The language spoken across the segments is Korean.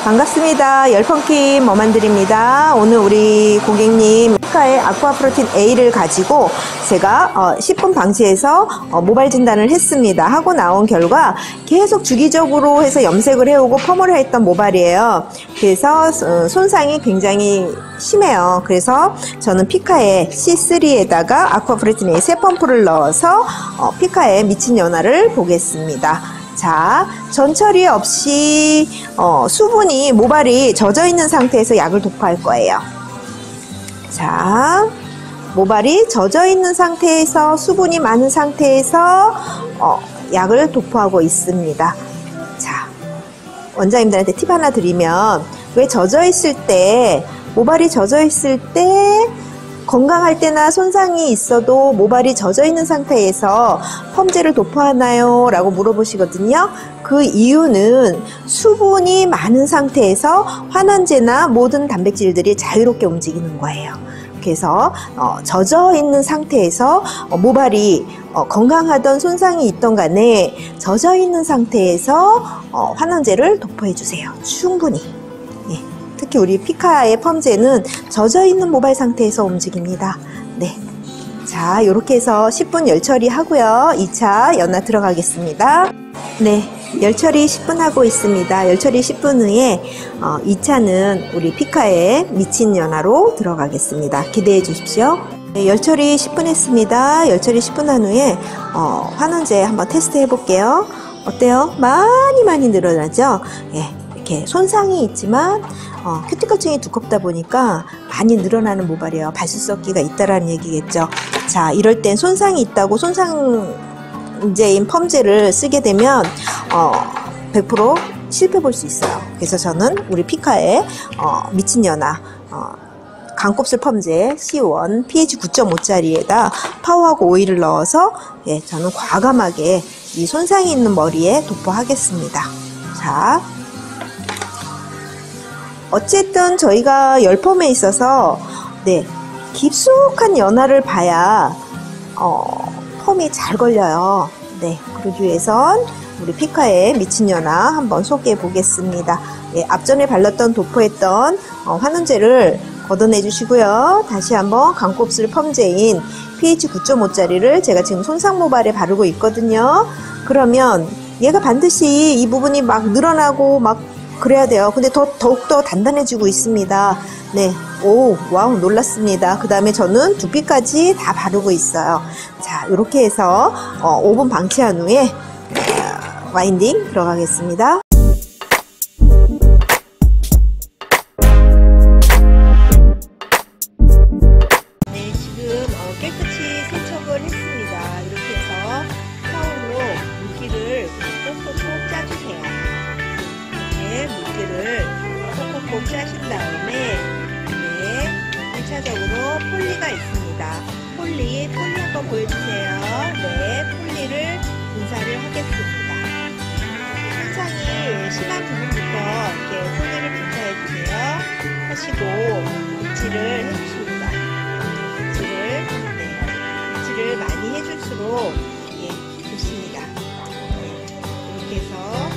반갑습니다. 열펑킴 머만들입니다. 오늘 우리 고객님 피카의 아쿠아 프로틴 A를 가지고 제가 10분 방치해서 모발 진단을 했습니다. 하고 나온 결과 계속 주기적으로 해서 염색을 해오고 펌을 했던 모발이에요. 그래서 손상이 굉장히 심해요. 그래서 저는 피카의 C3에다가 아쿠아 프로틴 A 새 펌프를 넣어서 피카의 미친 연화를 보겠습니다. 자, 전처리 없이 수분이 모발이 젖어 있는 상태에서 약을 도포할 거예요. 자, 모발이 젖어 있는 상태에서 수분이 많은 상태에서 약을 도포하고 있습니다. 자, 원장님들한테 팁 하나 드리면, 왜 젖어 있을 때, 모발이 젖어 있을 때 건강할 때나 손상이 있어도 모발이 젖어 있는 상태에서 펌제를 도포하나요? 라고 물어보시거든요. 그 이유는 수분이 많은 상태에서 환원제나 모든 단백질들이 자유롭게 움직이는 거예요. 그래서 젖어 있는 상태에서 모발이 건강하던 손상이 있던 간에 젖어 있는 상태에서 환원제를 도포해 주세요. 충분히. 특히 우리 피카의 펌제는 젖어 있는 모발 상태에서 움직입니다. 네. 자, 이렇게 해서 10분 열 처리하고요. 2차 연화 들어가겠습니다. 네. 열 처리 10분 하고 있습니다. 열 처리 10분 후에 2차는 우리 피카의 미친 연화로 들어가겠습니다. 기대해 주십시오. 네, 열 처리 10분 했습니다. 열 처리 10분 한 후에 환원제 한번 테스트 해볼게요. 어때요? 많이 늘어나죠? 예. 이렇게 손상이 있지만 큐티클층이 두껍다 보니까 많이 늘어나는 모발이에요. 발수석기가 있다라는 얘기겠죠. 자, 이럴 땐 손상이 있다고 손상제인 펌제를 쓰게 되면 100% 실패 볼 수 있어요. 그래서 저는 우리 피카의 미친 연화 강곱슬 펌제 C1 pH 9.5짜리에다 파워하고 오일을 넣어서 저는 과감하게 이 손상이 있는 머리에 도포하겠습니다. 자, 어쨌든 저희가 열펌에 있어서 깊숙한 연화를 봐야 펌이 잘 걸려요. 네, 그러기 위해선 우리 피카의 미친 연화 한번 소개해 보겠습니다. 앞전에 발랐던 도포했던 환원제를 걷어내 주시고요. 다시 한번 강곱슬 펌제인 pH 9.5짜리를 제가 지금 손상 모발에 바르고 있거든요. 그러면 얘가 반드시 이 부분이 막 늘어나고 막 그래야 돼요. 근데 더욱더 단단해지고 있습니다. 네. 오, 와우, 놀랐습니다. 그 다음에 저는 두피까지 다 바르고 있어요. 자, 이렇게 해서 5분 방치한 후에 와인딩 들어가겠습니다. 네, 지금 깨끗이 세척을 했습니다. 이렇게 해서 타올로 물기를 콕콕콕 짜주세요. 물기를 콕콕콕 짜신 다음에 1차적으로 폴리가 있습니다. 폴리 한번 보여주세요. 네, 폴리를 분사를 하겠습니다. 손상이 심한 부분부터 이렇게 폴리를 분사해주세요. 하시고 빗질을 해주십니다. 빗질을 많이 해줄수록 좋습니다. 이렇게 해서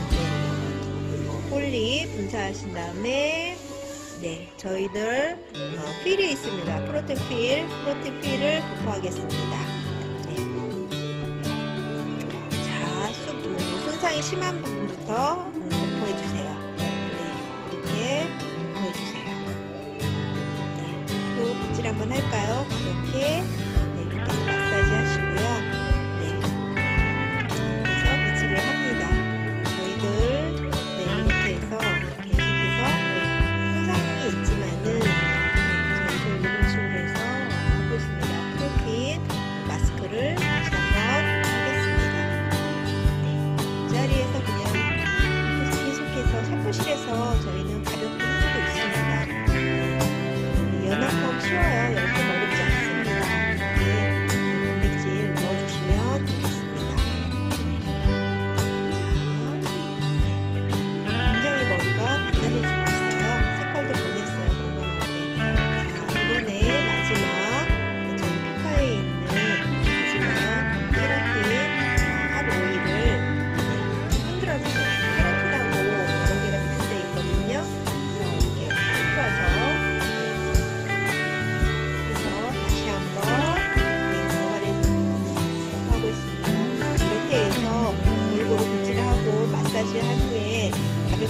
폴리 분사하신 다음에 저희들 필이 있습니다. 프로틴 필을 도포하겠습니다. 자, 손상이 심한 부분부터 도포해주세요. 이렇게 도포해주세요. 또 빗질 한번 할까요? 이렇게 마사지 하시고요. 그래서 빗질을 합니다. 저희들 이렇게 해서 계속해서 손상이 있지만은 저희들 이런 식으로 해서 하고 있습니다. 프로틴 마스크를 다시 한번 하겠습니다. 이 자리에서 그냥 계속해서 사무실에서 저희는 가볍게 해주고 있습니다. 연화펌 쉬워요. 열펌 어렵지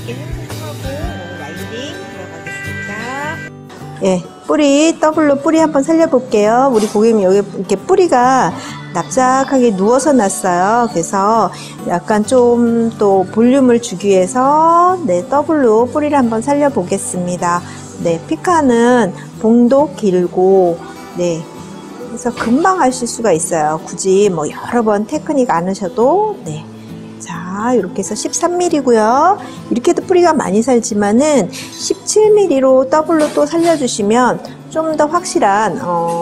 이렇게 흉하고 와인딩 들어가겠습니다. 예, 뿌리 더블로 뿌리 한번 살려볼게요. 우리 고객님 여기 이렇게 뿌리가 납작하게 누워서 났어요. 그래서 약간 좀 또 볼륨을 주기 위해서 네, 더블로 뿌리를 한번 살려보겠습니다. 네, 피카는 봉도 길고 네, 그래서 금방 하실 수가 있어요. 굳이 뭐 여러 번 테크닉 안 하셔도 네. 자, 이렇게 해서 13mm고요. 이렇게 해도 뿌리가 많이 살지만은 17mm로 더블로 또 살려주시면 좀 더 확실한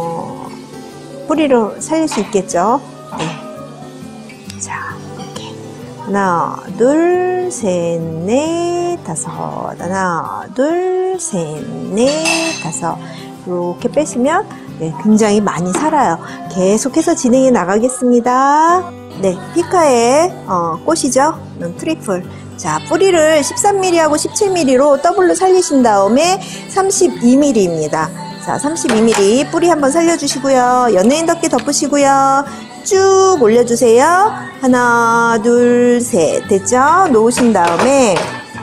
뿌리로 살릴 수 있겠죠. 네. 자, 이렇게 하나, 둘, 셋, 넷, 다섯. 하나, 둘, 셋, 넷, 다섯. 이렇게 빼시면 네, 굉장히 많이 살아요. 계속해서 진행해 나가겠습니다. 네, 피카의 꽃이죠. 트리플. 자, 뿌리를 13mm하고 17mm로 더블로 살리신 다음에 32mm입니다. 자, 32mm 뿌리 한번 살려주시고요. 연예인 덮개 덮으시고요. 쭉 올려주세요. 하나, 둘, 셋. 됐죠? 놓으신 다음에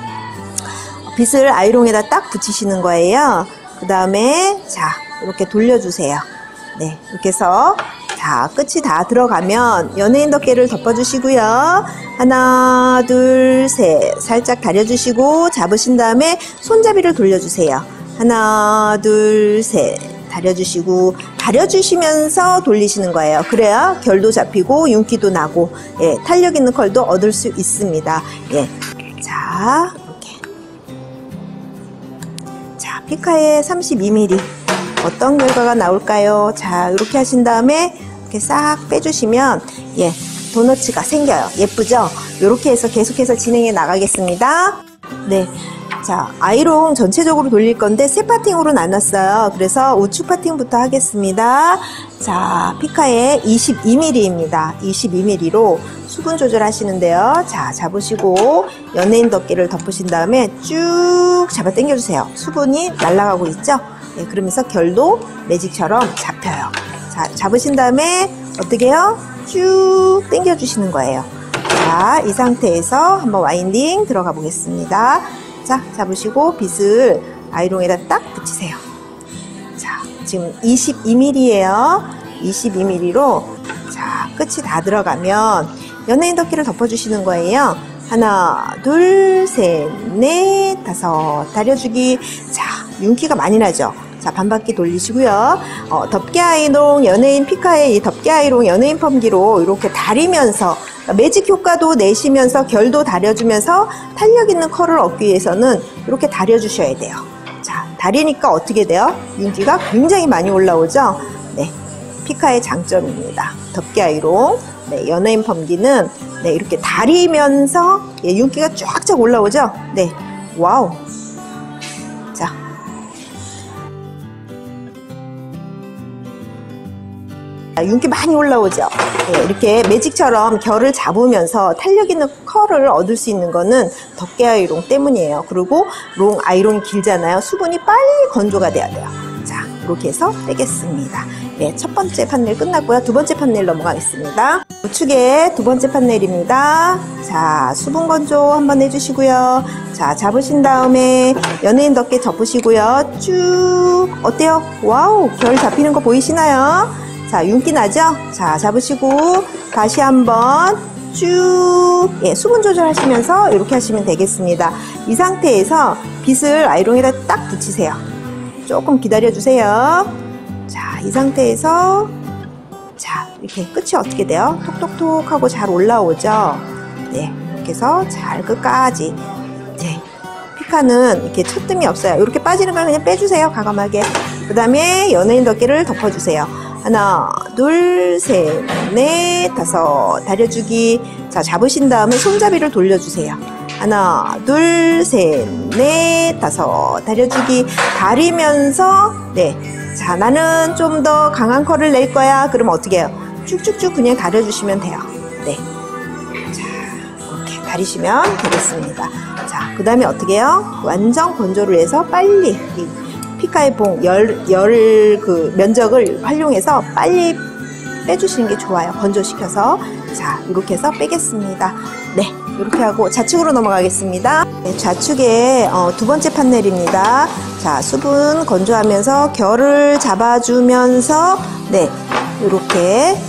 빗을 아이롱에다 딱 붙이시는 거예요. 그 다음에 자, 이렇게 돌려주세요. 네, 이렇게 해서 자, 끝이 다 들어가면 연예인 덮개를 덮어주시고요. 하나, 둘, 셋. 살짝 다려주시고 잡으신 다음에 손잡이를 돌려주세요. 하나, 둘, 셋. 다려주시고 다려주시면서 돌리시는 거예요. 그래야 결도 잡히고 윤기도 나고 예, 탄력 있는 컬도 얻을 수 있습니다. 예, 자, 이렇게. 자, 피카의 32mm. 어떤 결과가 나올까요? 자, 이렇게 하신 다음에 이렇게 싹 빼주시면 예, 도너츠가 생겨요. 예쁘죠? 이렇게 해서 계속해서 진행해 나가겠습니다. 네, 자, 아이롱 전체적으로 돌릴 건데 세 파팅으로 나눴어요. 그래서 우측 파팅부터 하겠습니다. 자, 피카의 22mm입니다. 22mm로 수분 조절하시는데요. 자, 잡으시고 연예인 덮개를 덮으신 다음에 쭉 잡아 당겨주세요. 수분이 날아가고 있죠? 네, 그러면서 결도 매직처럼 잡혀요. 자, 잡으신 다음에 어떻게 해요? 쭉 당겨주시는 거예요. 자, 이 상태에서 한번 와인딩 들어가 보겠습니다. 자, 잡으시고 빗을 아이롱에다 딱 붙이세요. 자, 지금 22mm예요. 22mm로 자, 끝이 다 들어가면 연예인 덮개를 덮어주시는 거예요. 하나, 둘, 셋, 넷, 다섯. 다려주기. 자, 윤기가 많이 나죠? 자, 반바퀴 돌리시고요. 덮개 아이롱 연예인 피카의 이 덮개 아이롱 연예인 펌기로 이렇게 다리면서 매직 효과도 내시면서 결도 다려주면서 탄력 있는 컬을 얻기 위해서는 이렇게 다려주셔야 돼요. 자, 다리니까 어떻게 돼요? 윤기가 굉장히 많이 올라오죠? 네, 피카의 장점입니다. 덮개 아이롱 네, 연예인 펌기는 네, 이렇게 다리면서 예, 윤기가 쫙쫙 올라오죠? 네, 와우. 자, 윤기 많이 올라오죠. 네, 이렇게 매직처럼 결을 잡으면서 탄력 있는 컬을 얻을 수 있는 거는 덮개 아이롱 때문이에요. 그리고 롱 아이롱이 길잖아요. 수분이 빨리 건조가 돼야 돼요. 자, 이렇게 해서 빼겠습니다. 네, 첫 번째 판넬 끝났고요. 두 번째 판넬 넘어가겠습니다. 우측에 두 번째 판넬입니다. 자, 수분 건조 한번 해주시고요. 자, 잡으신 다음에 연예인 덮개 접으시고요. 쭉 어때요? 와우, 결 잡히는 거 보이시나요? 자, 윤기 나죠? 자, 잡으시고 다시 한번 쭉 예, 수분 조절하시면서 이렇게 하시면 되겠습니다. 이 상태에서 빗을 아이롱에다 딱 붙이세요. 조금 기다려주세요. 자, 이 상태에서 자, 이렇게 끝이 어떻게 돼요? 톡톡톡 하고 잘 올라오죠? 네, 이렇게 해서 잘 끝까지 네, 피카는 이렇게 첫뜸이 없어요. 이렇게 빠지는 걸 그냥 빼주세요. 과감하게. 그 다음에 연예인 덮개를 덮어주세요. 하나, 둘, 셋, 넷, 다섯. 다려주기. 자, 잡으신 다음에 손잡이를 돌려주세요. 하나, 둘, 셋, 넷, 다섯. 다려주기. 다리면서 네. 자, 나는 좀 더 강한 컬을 낼 거야. 그럼 어떻게 해요? 쭉쭉쭉 그냥 다려주시면 돼요. 네. 자, 이렇게 다리시면 되겠습니다. 자, 그 다음에 어떻게 해요? 완전 건조를 해서 빨리 피카의 봉, 그 면적을 활용해서 빨리 빼주시는 게 좋아요. 건조시켜서. 자, 이렇게 해서 빼겠습니다. 네, 이렇게 하고 좌측으로 넘어가겠습니다. 좌측에 두 번째 판넬입니다. 자, 수분 건조하면서 결을 잡아주면서 네, 이렇게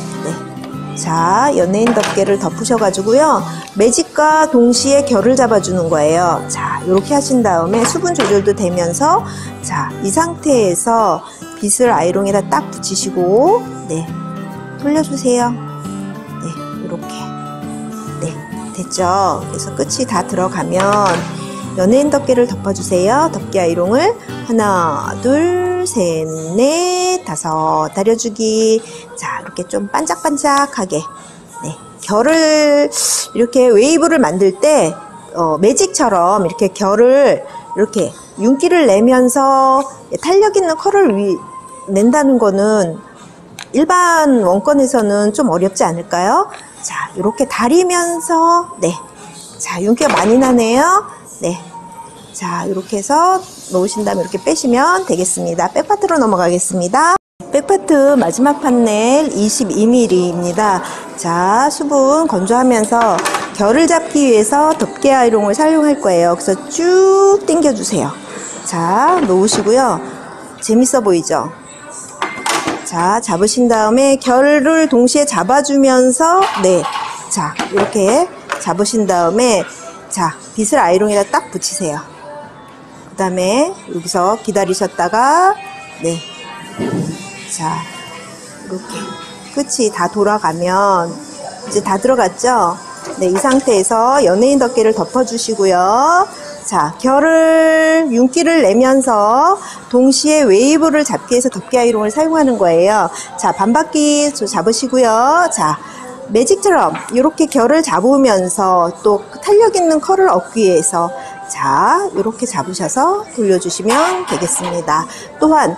자, 연예인 덮개를 덮으셔가지고요. 매직과 동시에 결을 잡아주는 거예요. 자, 이렇게 하신 다음에 수분 조절도 되면서 자, 이 상태에서 빗을 아이롱에다 딱 붙이시고 네, 돌려주세요. 네, 이렇게 네, 됐죠? 그래서 끝이 다 들어가면 연예인 덮개를 덮어주세요. 덮개 아이롱을 하나, 둘, 셋, 넷, 다섯 다려주기. 자, 이렇게 좀 반짝반짝하게 네, 결을 이렇게 웨이브를 만들 때 매직처럼 이렇게 결을 이렇게 윤기를 내면서 탄력 있는 컬을 낸다는 거는 일반 원건에서는 좀 어렵지 않을까요? 자, 이렇게 다리면서 네, 자, 윤기가 많이 나네요. 네, 자, 이렇게 해서 놓으신 다음에 이렇게 빼시면 되겠습니다. 백파트로 넘어가겠습니다. 백파트 마지막 판넬 22mm입니다. 자, 수분 건조하면서 결을 잡기 위해서 덮개 아이롱을 사용할 거예요. 그래서 쭉 당겨주세요. 자, 놓으시고요. 재밌어 보이죠? 자, 잡으신 다음에 결을 동시에 잡아주면서 네, 자, 이렇게 잡으신 다음에 자, 빗을 아이롱에다 딱 붙이세요. 그 다음에 여기서 기다리셨다가 네, 자, 이렇게 끝이 다 돌아가면 이제 다 들어갔죠? 네, 이 상태에서 연예인 덮개를 덮어주시고요. 자, 결을 윤기를 내면서 동시에 웨이브를 잡기 위해서 덮개 아이롱을 사용하는 거예요. 자, 반바퀴 잡으시고요. 자, 매직처럼 이렇게 결을 잡으면서 또 탄력 있는 컬을 얻기 위해서 자, 이렇게 잡으셔서 돌려주시면 되겠습니다. 또한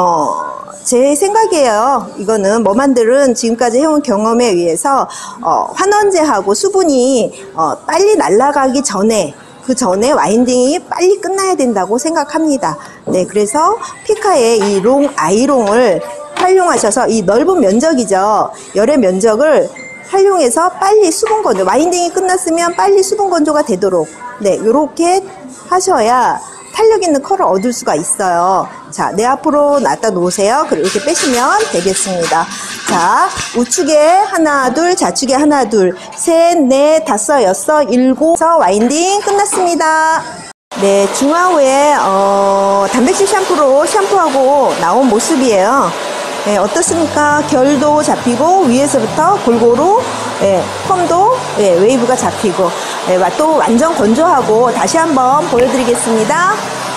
제 생각이에요. 이거는 머만들은 지금까지 해온 경험에 의해서 환원제하고 수분이 빨리 날아가기 전에 그 전에 와인딩이 빨리 끝나야 된다고 생각합니다. 네, 그래서 피카의 이 롱 아이롱을 활용하셔서 이 넓은 면적이죠. 열의 면적을 활용해서 빨리 수분 건조, 와인딩이 끝났으면 빨리 수분 건조가 되도록 네, 요렇게 하셔야 탄력 있는 컬을 얻을 수가 있어요. 자, 내 앞으로 놨다 놓으세요. 그리고 이렇게 빼시면 되겠습니다. 자, 우측에 하나, 둘, 좌측에 하나, 둘, 셋, 넷, 다섯, 여섯, 일곱, 와인딩 끝났습니다. 네, 중화 후에 단백질 샴푸로 샴푸하고 나온 모습이에요. 네, 어떻습니까? 결도 잡히고 위에서부터 골고루 펌도 웨이브가 잡히고 또 완전 건조하고 다시 한번 보여드리겠습니다.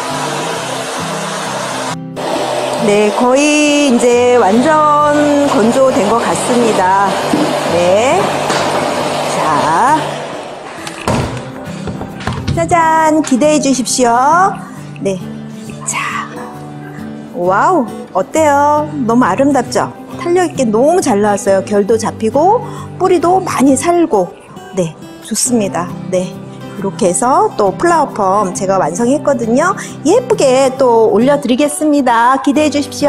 네, 거의 이제 완전 건조된 것 같습니다. 네, 자, 짜잔, 기대해 주십시오. 네, 자, 와우, 어때요? 너무 아름답죠? 탄력 있게 너무 잘 나왔어요. 결도 잡히고 뿌리도 많이 살고 네, 좋습니다. 네, 이렇게 해서 또 플라워 펌 제가 완성했거든요. 예쁘게 또 올려드리겠습니다. 기대해 주십시오.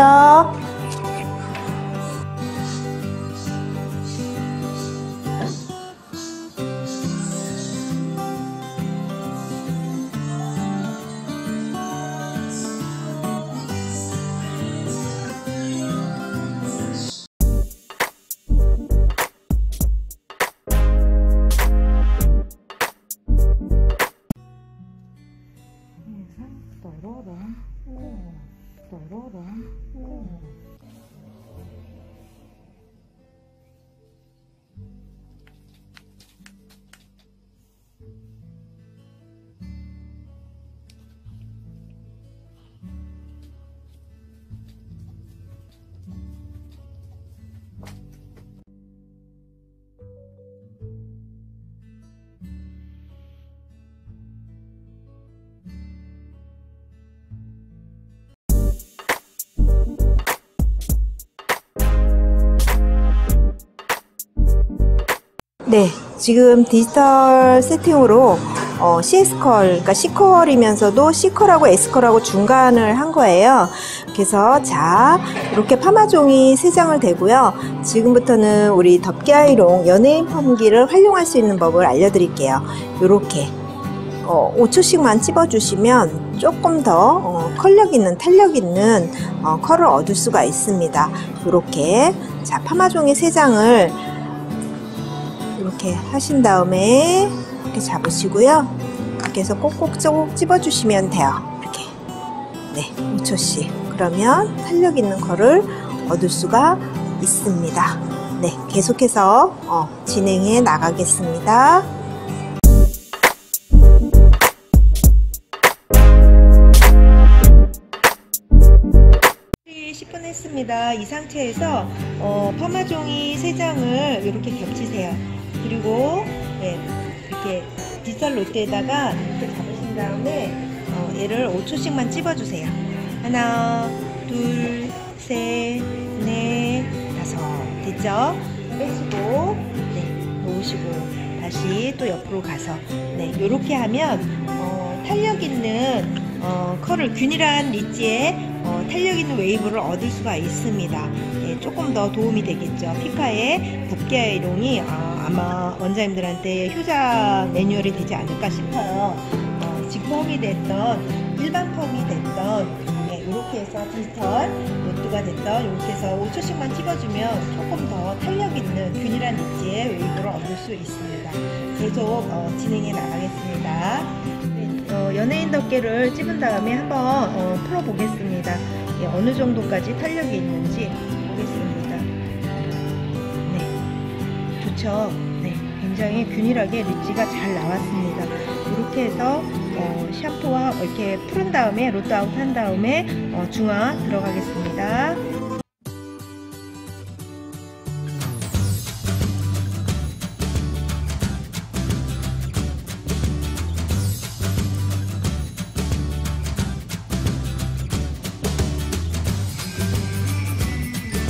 네, 지금 디지털 세팅으로 CS-컬, 그러니까 C-컬이면서도 C-컬하고 S-컬하고 중간을 한 거예요. 그래서 자, 이렇게 파마종이 3장을 대고요. 지금부터는 우리 덮개 아이롱 연예인 펌기를 활용할 수 있는 법을 알려드릴게요. 요렇게 5초씩만 찝어주시면 조금 더 탄력 있는 컬을 얻을 수가 있습니다. 이렇게 자 파마종이 3장을 이렇게 하신 다음에 이렇게 잡으시고요. 이렇게 해서 꼭꼭 찝어주시면 돼요. 이렇게 네 5초씩 그러면 탄력 있는 컬을 얻을 수가 있습니다. 네 계속해서 진행해 나가겠습니다. 10분 했습니다. 이 상태에서 파마종이 3장을 이렇게 겹치세요. 그리고 네, 이렇게 디지털 롯데에다가 이렇게 잡으신 다음에 얘를 5초씩만 찝어주세요. 하나, 둘, 셋, 넷, 다섯. 됐죠? 빼시고 네, 놓으시고 다시 또 옆으로 가서 네, 이렇게 하면 탄력 있는 컬을 균일한 리지에 탄력 있는 웨이브를 얻을 수가 있습니다. 예, 조금 더 도움이 되겠죠. 피카의 붓기 아이롱이 아마 원장님들한테 효자 매뉴얼이 되지 않을까 싶어요. 직펌이 됐던 일반 펌이 됐던 이렇게 해서 디지털 로트가 됐던 이렇게 해서 5초씩만 찍어주면 조금 더 탄력 있는 균일한 리지의 웨이브를 얻을 수 있습니다. 계속 진행해 나가겠습니다. 연예인 덮개를 찝은 다음에 한번 풀어보겠습니다. 예, 어느 정도까지 탄력이 있는지 보겠습니다. 네, 좋죠. 네, 굉장히 균일하게 리지가 잘 나왔습니다. 이렇게 해서 샴푸와 이렇게 풀은 다음에 로트아웃 한 다음에 중화 들어가겠습니다.